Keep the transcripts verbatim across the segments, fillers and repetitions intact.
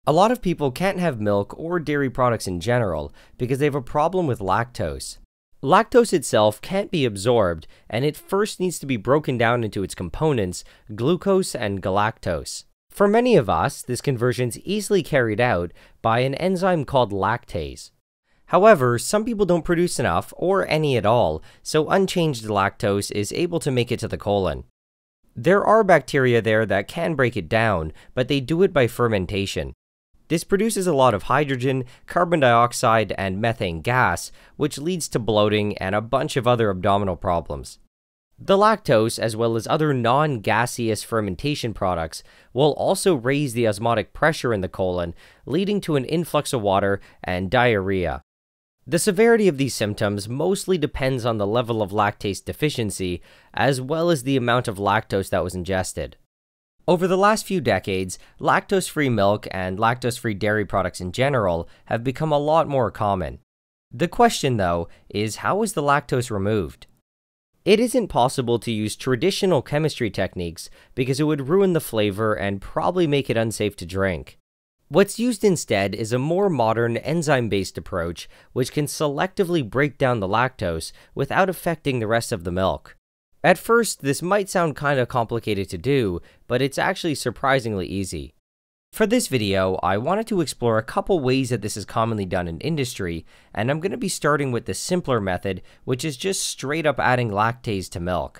A lot of people can't have milk or dairy products in general because they have a problem with lactose. Lactose itself can't be absorbed, and it first needs to be broken down into its components, glucose and galactose. For many of us, this conversion is easily carried out by an enzyme called lactase. However, some people don't produce enough, or any at all, so unchanged lactose is able to make it to the colon. There are bacteria there that can break it down, but they do it by fermentation. This produces a lot of hydrogen, carbon dioxide, and methane gas, which leads to bloating and a bunch of other abdominal problems. The lactose, as well as other non-gaseous fermentation products, will also raise the osmotic pressure in the colon, leading to an influx of water and diarrhea. The severity of these symptoms mostly depends on the level of lactase deficiency, as well as the amount of lactose that was ingested. Over the last few decades, lactose-free milk and lactose-free dairy products in general have become a lot more common. The question, though, is how is the lactose removed? It isn't possible to use traditional chemistry techniques because it would ruin the flavor and probably make it unsafe to drink. What's used instead is a more modern enzyme-based approach which can selectively break down the lactose without affecting the rest of the milk. At first, this might sound kinda complicated to do, but it's actually surprisingly easy. For this video, I wanted to explore a couple ways that this is commonly done in industry, and I'm going to be starting with the simpler method, which is just straight up adding lactase to milk.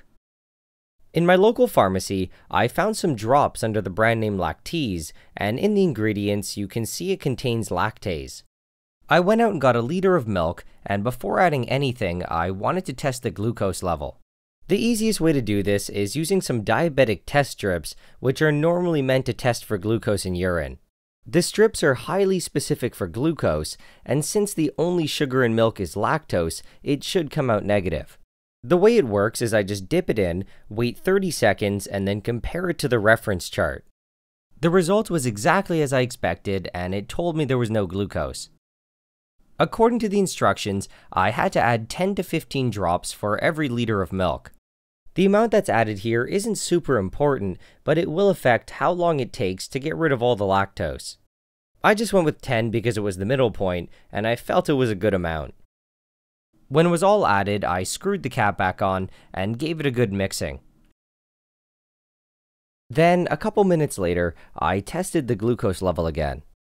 In my local pharmacy, I found some drops under the brand name Lactese, and in the ingredients, you can see it contains lactase. I went out and got a liter of milk, and before adding anything, I wanted to test the glucose level. The easiest way to do this is using some diabetic test strips, which are normally meant to test for glucose in urine. The strips are highly specific for glucose, and since the only sugar in milk is lactose, it should come out negative. The way it works is I just dip it in, wait thirty seconds, and then compare it to the reference chart. The result was exactly as I expected, and it told me there was no glucose. According to the instructions, I had to add ten to fifteen drops for every liter of milk. The amount that's added here isn't super important, but it will affect how long it takes to get rid of all the lactose. I just went with ten because it was the middle point, and I felt it was a good amount. When it was all added, I screwed the cap back on and gave it a good mixing. Then, a couple minutes later, I tested the glucose level again.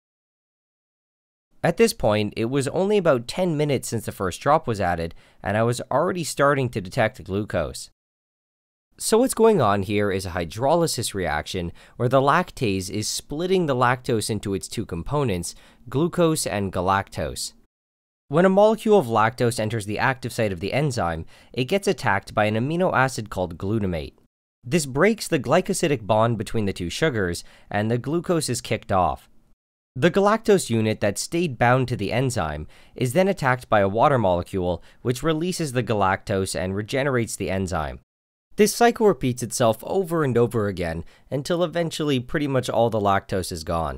At this point, it was only about ten minutes since the first drop was added, and I was already starting to detect glucose. So what's going on here is a hydrolysis reaction where the lactase is splitting the lactose into its two components, glucose and galactose. When a molecule of lactose enters the active site of the enzyme, it gets attacked by an amino acid called glutamate. This breaks the glycosidic bond between the two sugars, and the glucose is kicked off. The galactose unit that stayed bound to the enzyme is then attacked by a water molecule, which releases the galactose and regenerates the enzyme. This cycle repeats itself over and over again until eventually pretty much all the lactose is gone.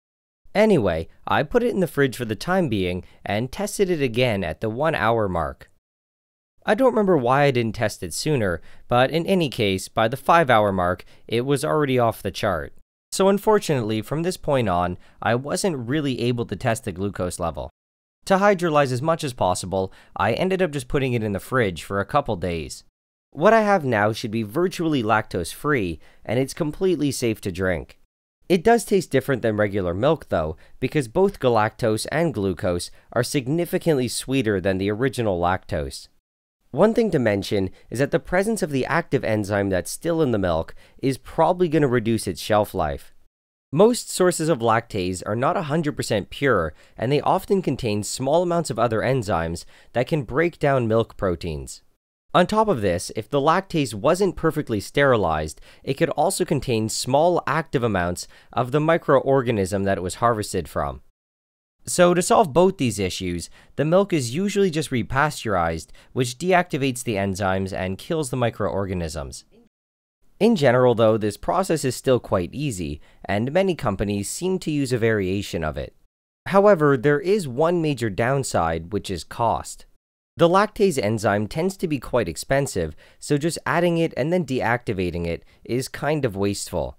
Anyway, I put it in the fridge for the time being and tested it again at the one hour mark. I don't remember why I didn't test it sooner, but in any case, by the five hour mark, it was already off the chart. So unfortunately, from this point on, I wasn't really able to test the glucose level. To hydrolyze as much as possible, I ended up just putting it in the fridge for a couple days. What I have now should be virtually lactose-free, and it's completely safe to drink. It does taste different than regular milk though, because both galactose and glucose are significantly sweeter than the original lactose. One thing to mention is that the presence of the active enzyme that's still in the milk is probably going to reduce its shelf life. Most sources of lactase are not one hundred percent pure, and they often contain small amounts of other enzymes that can break down milk proteins. On top of this, if the lactase wasn't perfectly sterilized, it could also contain small active amounts of the microorganism that it was harvested from. So to solve both these issues, the milk is usually just repasteurized, which deactivates the enzymes and kills the microorganisms. In general though, this process is still quite easy, and many companies seem to use a variation of it. However, there is one major downside, which is cost. The lactase enzyme tends to be quite expensive, so just adding it and then deactivating it is kind of wasteful.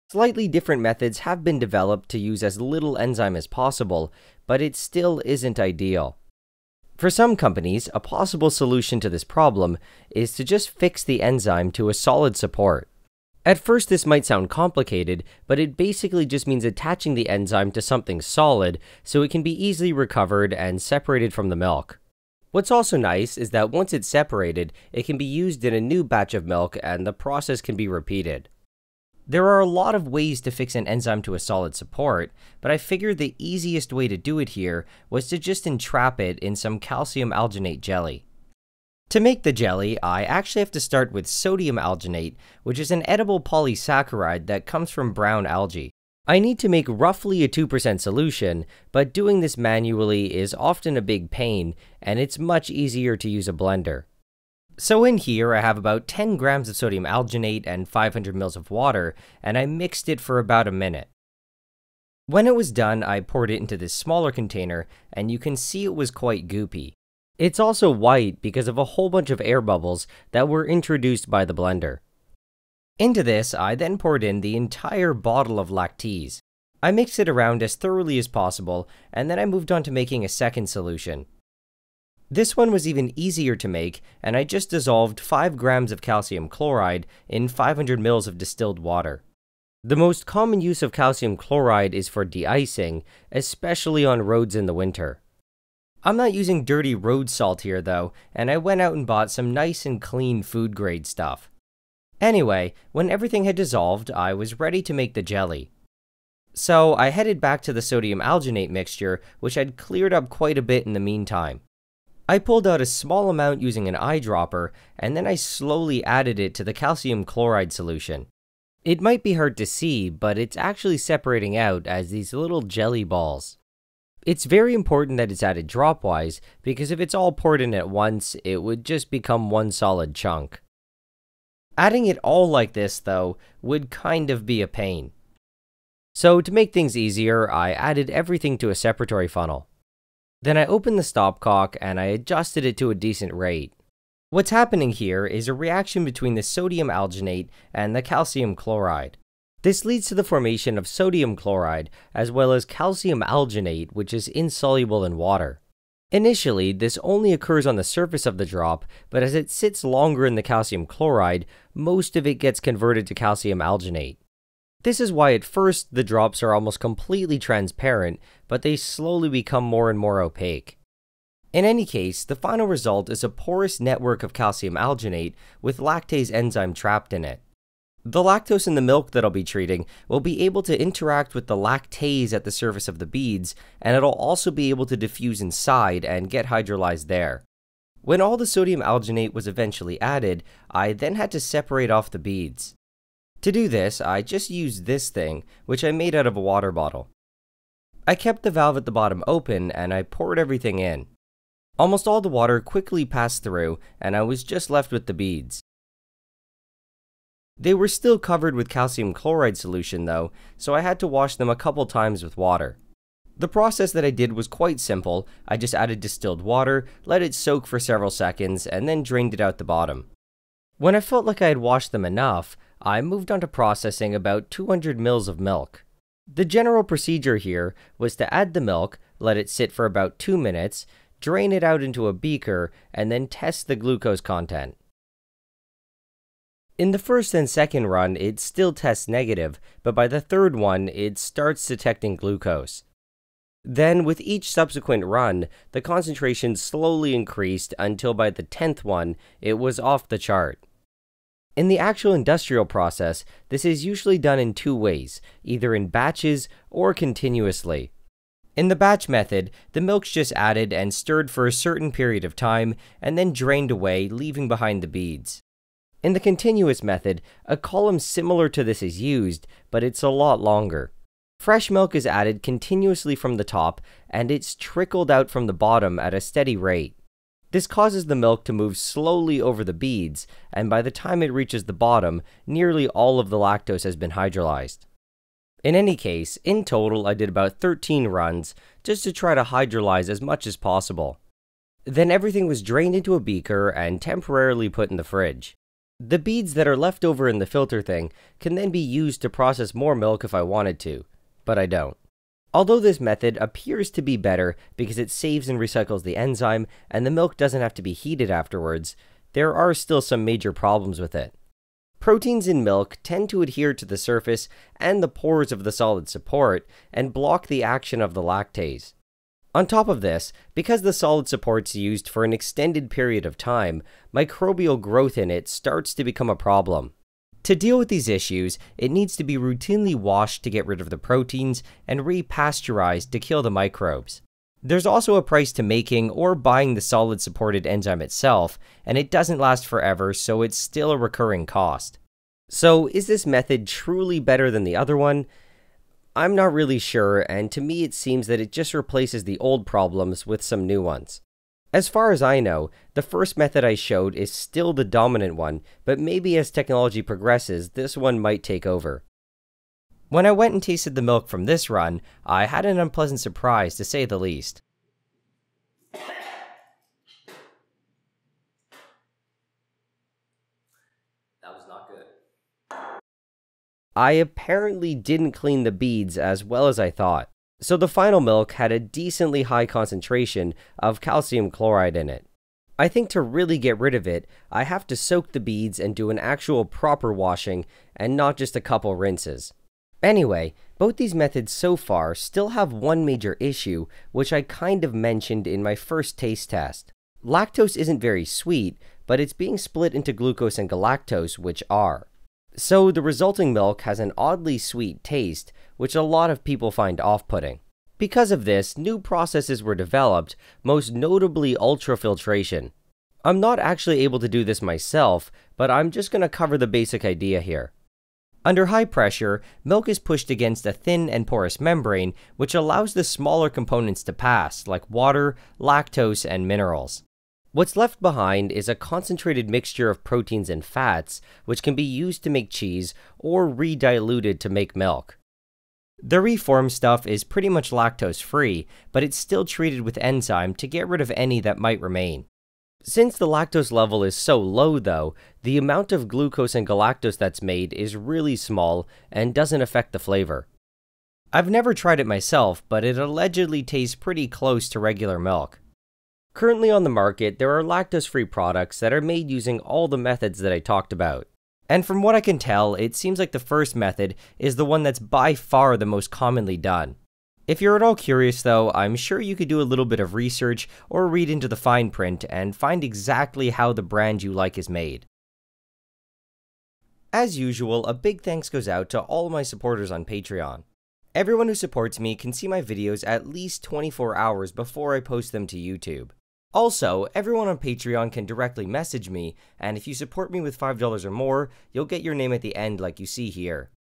Slightly different methods have been developed to use as little enzyme as possible, but it still isn't ideal. For some companies, a possible solution to this problem is to just fix the enzyme to a solid support. At first, this might sound complicated, but it basically just means attaching the enzyme to something solid so it can be easily recovered and separated from the milk. What's also nice is that once it's separated, it can be used in a new batch of milk and the process can be repeated. There are a lot of ways to fix an enzyme to a solid support, but I figured the easiest way to do it here was to just entrap it in some calcium alginate jelly. To make the jelly, I actually have to start with sodium alginate, which is an edible polysaccharide that comes from brown algae. I need to make roughly a two percent solution, but doing this manually is often a big pain, and it's much easier to use a blender. So in here, I have about ten grams of sodium alginate and five hundred milliliters of water, and I mixed it for about a minute. When it was done, I poured it into this smaller container, and you can see it was quite goopy. It's also white because of a whole bunch of air bubbles that were introduced by the blender. Into this, I then poured in the entire bottle of lactase. I mixed it around as thoroughly as possible, and then I moved on to making a second solution. This one was even easier to make, and I just dissolved five grams of calcium chloride in five hundred milliliters of distilled water. The most common use of calcium chloride is for de-icing, especially on roads in the winter. I'm not using dirty road salt here though, and I went out and bought some nice and clean food grade stuff. Anyway, when everything had dissolved, I was ready to make the jelly. So I headed back to the sodium alginate mixture, which had cleared up quite a bit in the meantime. I pulled out a small amount using an eyedropper, and then I slowly added it to the calcium chloride solution. It might be hard to see, but it's actually separating out as these little jelly balls. It's very important that it's added dropwise, because if it's all poured in at once, it would just become one solid chunk. Adding it all like this, though, would kind of be a pain. So to make things easier, I added everything to a separatory funnel. Then I opened the stopcock and I adjusted it to a decent rate. What's happening here is a reaction between the sodium alginate and the calcium chloride. This leads to the formation of sodium chloride as well as calcium alginate, which is insoluble in water. Initially, this only occurs on the surface of the drop, but as it sits longer in the calcium chloride, most of it gets converted to calcium alginate. This is why at first the drops are almost completely transparent, but they slowly become more and more opaque. In any case, the final result is a porous network of calcium alginate with lactase enzyme trapped in it. The lactose in the milk that I'll be treating will be able to interact with the lactase at the surface of the beads, and it'll also be able to diffuse inside and get hydrolyzed there. When all the sodium alginate was eventually added, I then had to separate off the beads. To do this, I just used this thing, which I made out of a water bottle. I kept the valve at the bottom open and I poured everything in. Almost all the water quickly passed through and I was just left with the beads. They were still covered with calcium chloride solution though, so I had to wash them a couple times with water. The process that I did was quite simple. I just added distilled water, let it soak for several seconds, and then drained it out the bottom. When I felt like I had washed them enough, I moved on to processing about two hundred milliliters of milk. The general procedure here was to add the milk, let it sit for about two minutes, drain it out into a beaker, and then test the glucose content. In the first and second run, it still tests negative, but by the third one, it starts detecting glucose. Then, with each subsequent run, the concentration slowly increased until by the tenth one, it was off the chart. In the actual industrial process, this is usually done in two ways, either in batches or continuously. In the batch method, the milk's just added and stirred for a certain period of time, and then drained away, leaving behind the beads. In the continuous method, a column similar to this is used, but it's a lot longer. Fresh milk is added continuously from the top, and it's trickled out from the bottom at a steady rate. This causes the milk to move slowly over the beads, and by the time it reaches the bottom, nearly all of the lactose has been hydrolyzed. In any case, in total I did about thirteen runs, just to try to hydrolyze as much as possible. Then everything was drained into a beaker and temporarily put in the fridge. The beads that are left over in the filter thing can then be used to process more milk if I wanted to, but I don't. Although this method appears to be better because it saves and recycles the enzyme and the milk doesn't have to be heated afterwards, there are still some major problems with it. Proteins in milk tend to adhere to the surface and the pores of the solid support and block the action of the lactase. On top of this, because the solid support's used for an extended period of time, microbial growth in it starts to become a problem. To deal with these issues, it needs to be routinely washed to get rid of the proteins and repasteurized to kill the microbes. There's also a price to making or buying the solid supported enzyme itself, and it doesn't last forever, so it's still a recurring cost. So is this method truly better than the other one? I'm not really sure, and to me it seems that it just replaces the old problems with some new ones. As far as I know, the first method I showed is still the dominant one, but maybe as technology progresses, this one might take over. When I went and tasted the milk from this run, I had an unpleasant surprise to say the least. That was not good. I apparently didn't clean the beads as well as I thought, so the final milk had a decently high concentration of calcium chloride in it. I think to really get rid of it, I have to soak the beads and do an actual proper washing and not just a couple rinses. Anyway, both these methods so far still have one major issue, which I kind of mentioned in my first taste test. Lactose isn't very sweet, but it's being split into glucose and galactose, which are. So the resulting milk has an oddly sweet taste, which a lot of people find off-putting. Because of this, new processes were developed, most notably ultrafiltration. I'm not actually able to do this myself, but I'm just going to cover the basic idea here. Under high pressure, milk is pushed against a thin and porous membrane, which allows the smaller components to pass, like water, lactose, and minerals. What's left behind is a concentrated mixture of proteins and fats, which can be used to make cheese or re-diluted to make milk. The reformed stuff is pretty much lactose-free, but it's still treated with enzyme to get rid of any that might remain. Since the lactose level is so low though, the amount of glucose and galactose that's made is really small and doesn't affect the flavor. I've never tried it myself, but it allegedly tastes pretty close to regular milk. Currently on the market, there are lactose-free products that are made using all the methods that I talked about. And from what I can tell, it seems like the first method is the one that's by far the most commonly done. If you're at all curious though, I'm sure you could do a little bit of research or read into the fine print and find exactly how the brand you like is made. As usual, a big thanks goes out to all my supporters on Patreon. Everyone who supports me can see my videos at least twenty-four hours before I post them to YouTube. Also, everyone on Patreon can directly message me, and if you support me with five dollars or more, you'll get your name at the end like you see here.